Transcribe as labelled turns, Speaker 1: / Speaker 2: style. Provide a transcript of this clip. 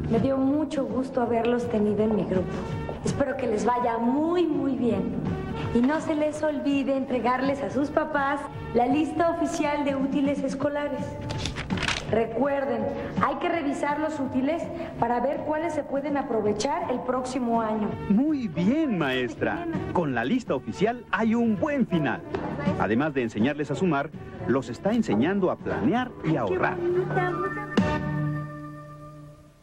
Speaker 1: Me dio mucho gusto haberlos tenido en mi grupo. Espero que les vaya muy, muy bien. Y no se les olvide entregarles a sus papás la lista oficial de útiles escolares. Recuerden, hay que revisar los útiles para ver cuáles se pueden aprovechar el próximo año.
Speaker 2: Muy bien, maestra. Con la lista oficial hay un buen final. Además de enseñarles a sumar, los está enseñando a planear y ahorrar.